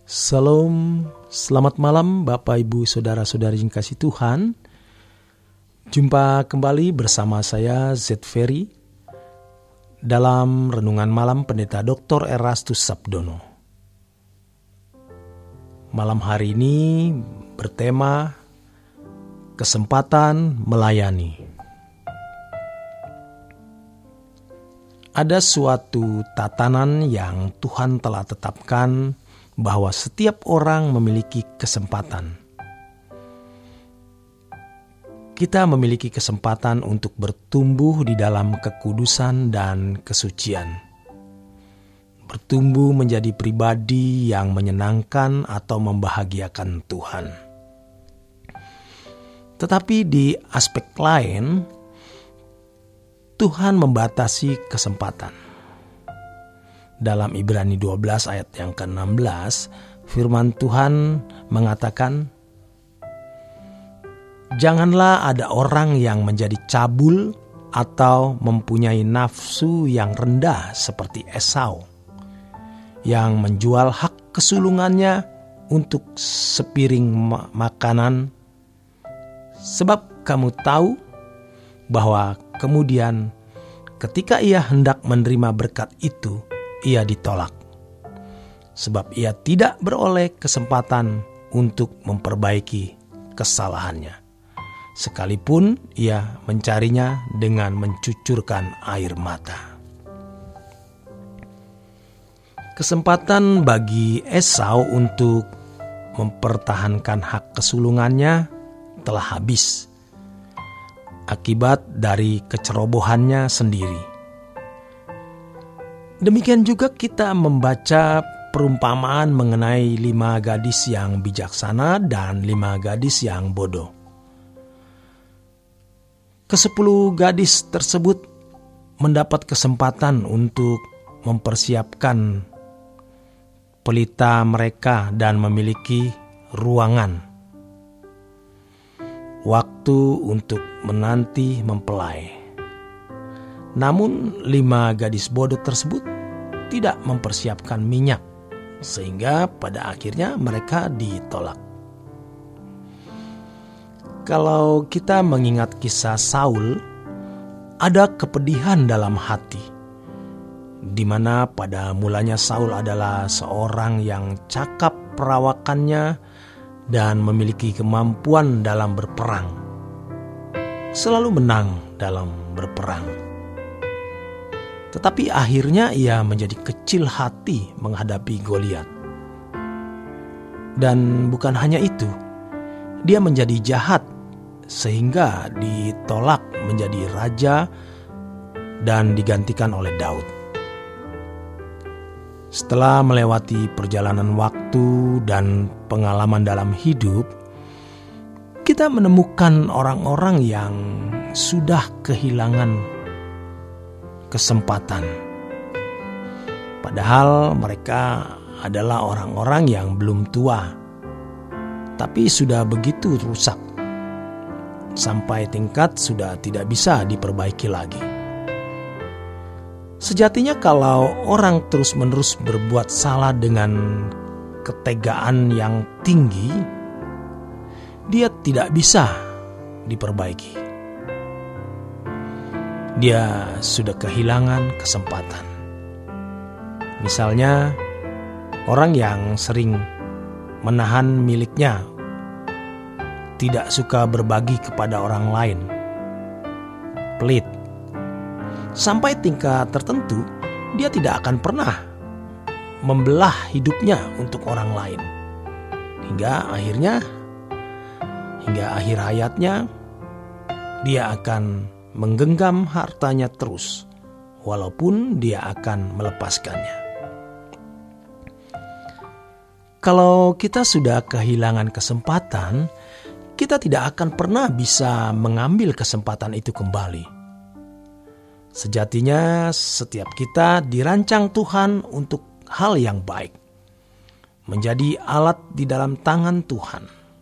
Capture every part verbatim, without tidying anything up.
Salam, selamat malam Bapak Ibu Saudara-saudari yang kasih Tuhan. Jumpa kembali bersama saya Z Ferry dalam Renungan Malam Pendeta doktor Erastus Sabdono. Malam hari ini bertema kesempatan melayani. Ada suatu tatanan yang Tuhan telah tetapkan bahwa setiap orang memiliki kesempatan. Kita memiliki kesempatan untuk bertumbuh di dalam kekudusan dan kesucian. Bertumbuh menjadi pribadi yang menyenangkan atau membahagiakan Tuhan. Tetapi di aspek lain, Tuhan membatasi kesempatan. Dalam Ibrani dua belas ayat yang ke enam belas, firman Tuhan mengatakan, "Janganlah ada orang yang menjadi cabul atau mempunyai nafsu yang rendah seperti Esau, yang menjual hak kesulungannya untuk sepiring ma- makanan, sebab kamu tahu bahwa kemudian ketika ia hendak menerima berkat itu, ia ditolak, sebab ia tidak beroleh kesempatan untuk memperbaiki kesalahannya, sekalipun ia mencarinya dengan mencucurkan air mata." Kesempatan bagi Esau untuk mempertahankan hak kesulungannya telah habis akibat dari kecerobohannya sendiri. Demikian juga kita membaca perumpamaan mengenai lima gadis yang bijaksana dan lima gadis yang bodoh. Kesepuluh gadis tersebut mendapat kesempatan untuk mempersiapkan pelita mereka dan memiliki ruangan, waktu untuk menanti mempelai. Namun lima gadis bodoh tersebut tidak mempersiapkan minyak, sehingga pada akhirnya mereka ditolak. Kalau kita mengingat kisah Saul, ada kepedihan dalam hati, di mana pada mulanya Saul adalah seorang yang cakap perawakannya dan memiliki kemampuan dalam berperang, selalu menang dalam berperang. Tetapi akhirnya ia menjadi kecil hati menghadapi Goliat. Dan bukan hanya itu, dia menjadi jahat sehingga ditolak menjadi raja dan digantikan oleh Daud. Setelah melewati perjalanan waktu dan pengalaman dalam hidup, kita menemukan orang-orang yang sudah kehilangan kesempatan. Padahal mereka adalah orang-orang yang belum tua, tapi sudah begitu rusak, sampai tingkat sudah tidak bisa diperbaiki lagi. Sejatinya kalau orang terus-menerus berbuat salah dengan ketegaan yang tinggi, dia tidak bisa diperbaiki. Dia sudah kehilangan kesempatan. Misalnya, orang yang sering menahan miliknya, tidak suka berbagi kepada orang lain, pelit. Sampai tingkat tertentu, dia tidak akan pernah membelah hidupnya untuk orang lain. Hingga akhirnya, hingga akhir hayatnya, dia akan menggenggam hartanya terus, walaupun dia akan melepaskannya. Kalau kita sudah kehilangan kesempatan, kita tidak akan pernah bisa mengambil kesempatan itu kembali. Sejatinya setiap kita dirancang Tuhan untuk hal yang baik, menjadi alat di dalam tangan Tuhan.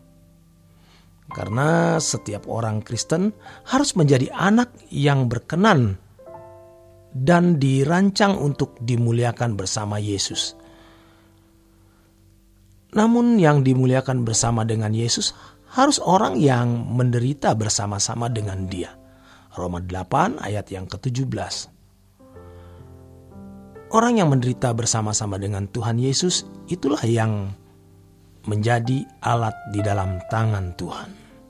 Karena setiap orang Kristen harus menjadi anak yang berkenan dan dirancang untuk dimuliakan bersama Yesus. Namun yang dimuliakan bersama dengan Yesus harus orang yang menderita bersama-sama dengan Dia. Roma delapan ayat yang ketujuh belas. Orang yang menderita bersama-sama dengan Tuhan Yesus itulah yang menjadi alat di dalam tangan Tuhan.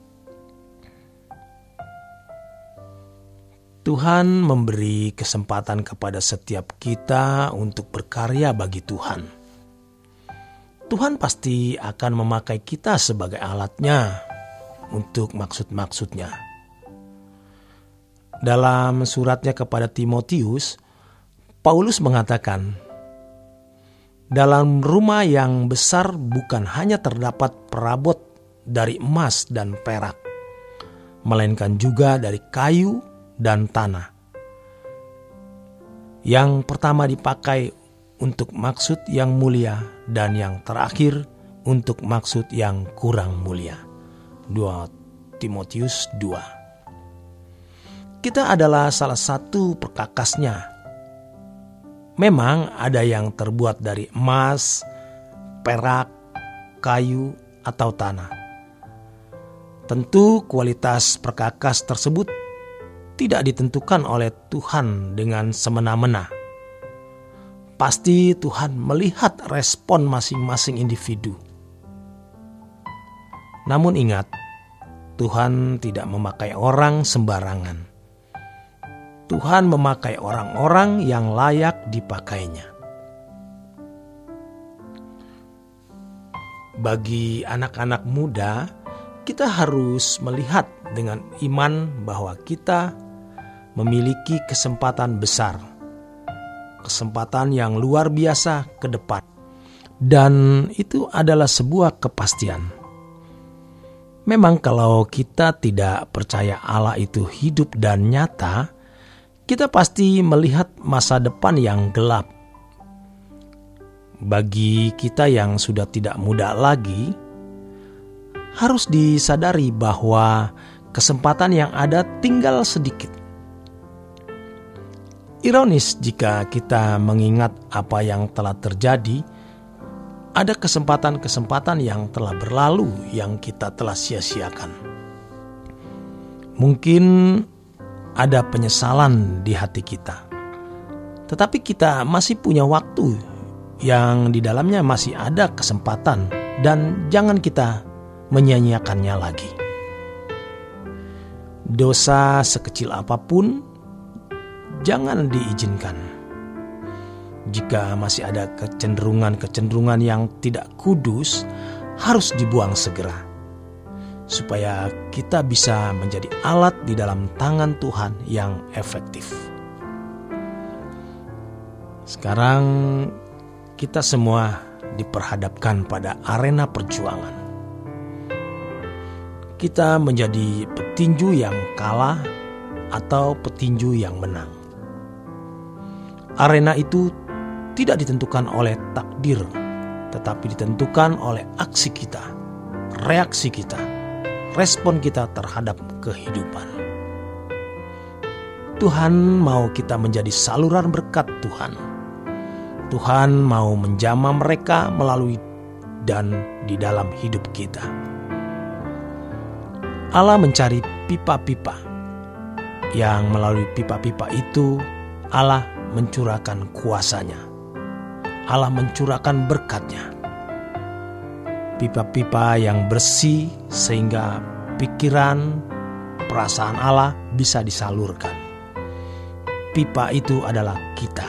Tuhan memberi kesempatan kepada setiap kita untuk berkarya bagi Tuhan. Tuhan pasti akan memakai kita sebagai alatnya untuk maksud-maksudnya. Dalam suratnya kepada Timotius, Paulus mengatakan, dalam rumah yang besar bukan hanya terdapat perabot dari emas dan perak, melainkan juga dari kayu dan tanah. Yang pertama dipakai untuk maksud yang mulia dan yang terakhir untuk maksud yang kurang mulia. dua Timotius dua. Kita adalah salah satu perkakasnya. Memang ada yang terbuat dari emas, perak, kayu, atau tanah. Tentu kualitas perkakas tersebut tidak ditentukan oleh Tuhan dengan semena-mena. Pasti Tuhan melihat respon masing-masing individu. Namun ingat, Tuhan tidak memakai orang sembarangan. Tuhan memakai orang-orang yang layak dipakainya. Bagi anak-anak muda, kita harus melihat dengan iman bahwa kita memiliki kesempatan besar, kesempatan yang luar biasa ke depan, dan itu adalah sebuah kepastian. Memang kalau kita tidak percaya Allah itu hidup dan nyata, kita pasti melihat masa depan yang gelap. Bagi kita yang sudah tidak muda lagi, harus disadari bahwa kesempatan yang ada tinggal sedikit. Ironis jika kita mengingat apa yang telah terjadi, ada kesempatan-kesempatan yang telah berlalu yang kita telah sia-siakan. Mungkin ada penyesalan di hati kita, tetapi kita masih punya waktu yang di dalamnya masih ada kesempatan, dan jangan kita menyia-nyiakannya lagi. Dosa sekecil apapun jangan diizinkan. Jika masih ada kecenderungan-kecenderungan yang tidak kudus, harus dibuang segera, supaya kita bisa menjadi alat di dalam tangan Tuhan yang efektif. Sekarang kita semua diperhadapkan pada arena perjuangan. Kita menjadi petinju yang kalah atau petinju yang menang. Arena itu tidak ditentukan oleh takdir, tetapi ditentukan oleh aksi kita, reaksi kita, respon kita terhadap kehidupan. Tuhan mau kita menjadi saluran berkat Tuhan. Tuhan mau menjamah mereka melalui dan di dalam hidup kita. Allah mencari pipa-pipa, yang melalui pipa-pipa itu Allah mencurahkan kuasanya. Allah mencurahkan berkatnya. Pipa-pipa yang bersih sehingga pikiran, perasaan Allah bisa disalurkan. Pipa itu adalah kita.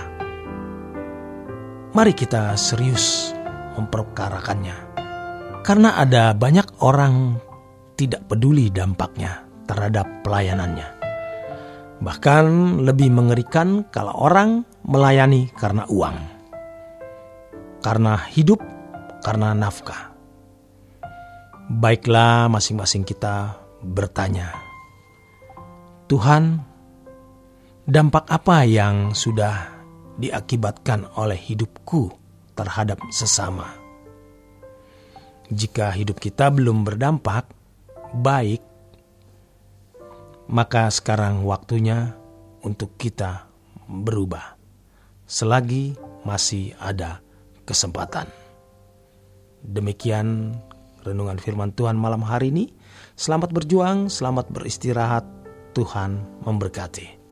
Mari kita serius memperkarakannya. Karena ada banyak orang tidak peduli dampaknya terhadap pelayanannya. Bahkan lebih mengerikan kalau orang melayani karena uang, karena hidup, karena nafkah. Baiklah, masing-masing kita bertanya, Tuhan, dampak apa yang sudah diakibatkan oleh hidupku terhadap sesama? Jika hidup kita belum berdampak baik, maka sekarang waktunya untuk kita berubah selagi masih ada kesempatan. Demikian renungan firman Tuhan malam hari ini. Selamat berjuang, selamat beristirahat. Tuhan memberkati.